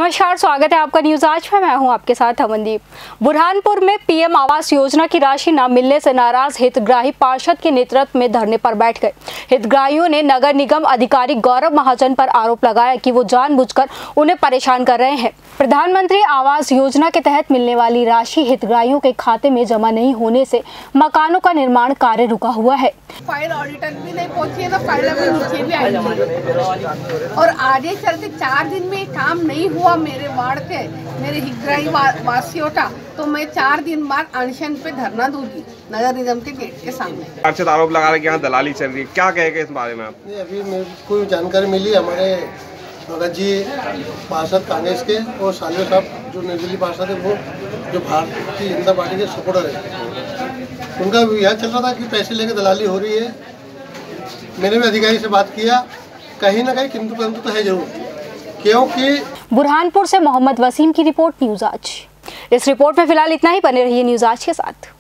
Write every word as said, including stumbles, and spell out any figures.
नमस्कार, स्वागत है आपका न्यूज आज में। मैं हूं आपके साथ अमनदीप। बुरहानपुर में पीएम आवास योजना की राशि न मिलने से नाराज हितग्राही पार्षद के नेतृत्व में धरने पर बैठ गए। हितग्राहियों ने नगर निगम अधिकारी गौरव महाजन पर आरोप लगाया कि वो जानबूझकर उन्हें परेशान कर रहे हैं। प्रधानमंत्री आवास योजना के तहत मिलने वाली राशि हितग्राहियों के खाते में जमा नहीं होने से मकानों का निर्माण कार्य रुका हुआ है। फाइल ऑडिटर भी नहीं पहुंची है तो फाइल अभी नीचे भी आई है और आगे चलते चार दिन में काम नहीं हुआ मेरे वार्ड के मेरे हितग्राही वा, वासियों का, तो मैं चार दिन बाद अनशन पे धरना दूंगी नगर निगम के गेट के सामने। अर्चित आरोप लगा रहे कि यहाँ दलाली चल रही है, क्या कहेंगे इस बारे में आप? अभी मेरे को जानकारी मिली, हमारे भगत जी पार्षद कांग्रेस के और सालियो साहब जो निर्दलीय पार्षद है वो जो भारतीय जनता पार्टी के सपोर्टर है, उनका यह चल रहा था कि पैसे लेके दलाली हो रही है। मैंने भी अधिकारी से बात किया, कहीं ना कहीं किंतु परंतु तो है जरूर, क्योंकि बुरहानपुर से मोहम्मद वसीम की रिपोर्ट न्यूज आज। इस रिपोर्ट में फिलहाल इतना ही। बने रहिए न्यूज आज के साथ।